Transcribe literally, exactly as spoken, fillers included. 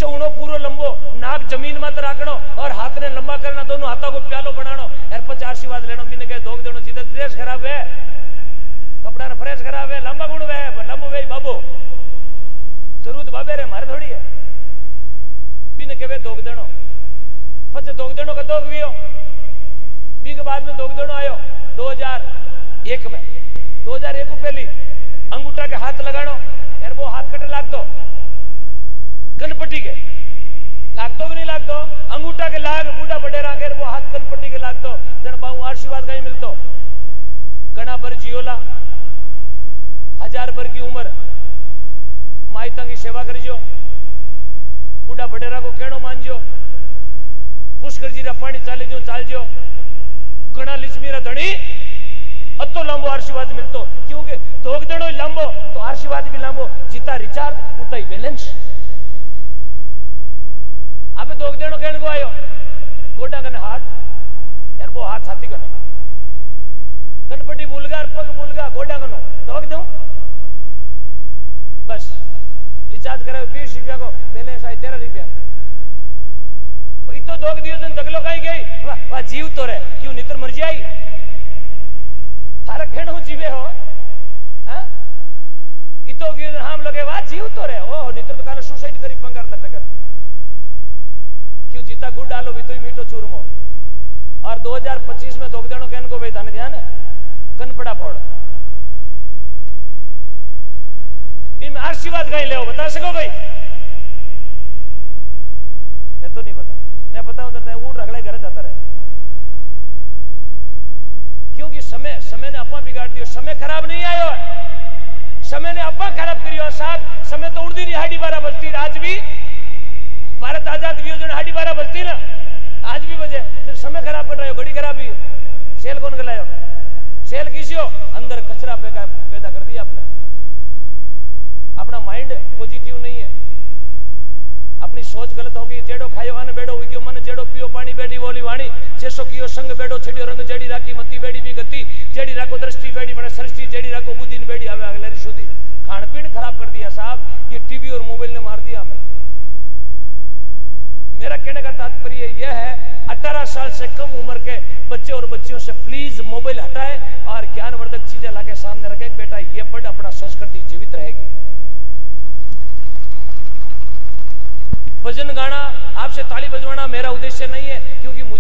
चौड़ो पूरो लंबो नाक जमीन मत राखनो और हाथ ने लंबा करना दोनों हाथों को प्यालो बनानो यार पच आशीर्वाद लेनो बिन के दोग देनो सीधा ड्रेस खराब है कपड़ा ना फ्रेश खराब है लंबा गुण वे लंबो वे बाबू जरूरत बाबे रे मारे थोड़ी है बिन के वे दोग देनो पच दोग देनो का दोग वियो बी के बाद में दोग देनो आयो दो हज़ार एक में दो हज़ार एक पहली अंगूठा के हाथ लगानो यार वो हाथ कटे लागतो कनपट्टी के लागतो कि नहीं लागतो अंगूठा के लाग बूढ़ा बडेरा के वो हाथ कनपट्टी के लागतो जन बाऊ आशीर्वाद कहीं मिलतो घना भर जियोला हजार भर की उम्र माइता की सेवा करजो बूढ़ा बडेरा को कहनो मानजो पुष्कर जी रा पानी चाले जो चाल जो घना लिचमीरा धनी अतो लंबो आशीर्वाद मिलतो क्योंकि दोग देनो लंबो तो आशीर्वाद भी लंबो जिता रिचार्ज उता ही बैलेंस अब दोग देनो कहने को आयो गोडा कने हाथ यार वो हाथ साथी कने कनपट्टी भूलगा पग भूलगा गोडा कनो दोग दो बस रिचार्ज करावे बीस रुपया को बैलेंस आए तेरह रुपया तो दोग दियो जन दगलो काई गई वाह वाह जीव तो रे क्यों नितर मर जाई थारा खेणो जीवे हो हां इतो गियो जन हम लगे वाह जीव तो रे ओ नितर तो काने सुसाइड करी पंगार लटकर क्यों जीता गुड़ डालो भी तो ही मीठो चूरमो और दो हज़ार पच्चीस में दोग देनो कहन को भाई थाने ध्यान है कनपड़ा फोड़ इन आशीर्वाद कहीं ले बता सको भाई मैं तो नहीं बता मैं बताऊं तो ऊट अगले घर जाता रहे क्योंकि समय समय ने अपा बिगाड़ दियो समय खराब नहीं आयो समय ने अपा खराब करियो साहब समय तो उड़दी नहीं हाडी बारह बजती आज भी भारत आजाद हुई जो हाडी बारह बजती ना आज भी बजे फिर समय खराब कर रहे हो घड़ी खराब ही सेल कौन गलायो सेल किसियो अंदर कचरा पैदा कर दिया आपने अपना माइंड पॉजिटिव नहीं है अपनी सोच गलत होगी जेड़ो खायो अन बेड़ो उग्यो मन जेड़ो पियो पानी बेड़ी बोली वाणी जैसो कियो संग बेड़ो छड़ियो रंग जेड़ी राखी मती बेड़ी भी गति जेड़ी राखो दृष्टि बेड़ी बने सृष्टि जेड़ी राखो बुद्धि ने बेड़ी आवे अगले शुद्धि खान पीन खराब कर दिया साहब ये टीवी और मोबाइल ने मार दिया हमें मेरा कहने का तात्पर्य यह है अठारह साल से कम उम्र के बच्चे और बच्चियों से प्लीज मोबाइल हटाए और ज्ञानवर्धक चीजें लाके सामने रखें बेटा ये पढ़ अपना संस्कृति जीवित रहेगी भजन गाना आपसे ताली बजवाना मेरा उद्देश्य नहीं है क्योंकि मुझे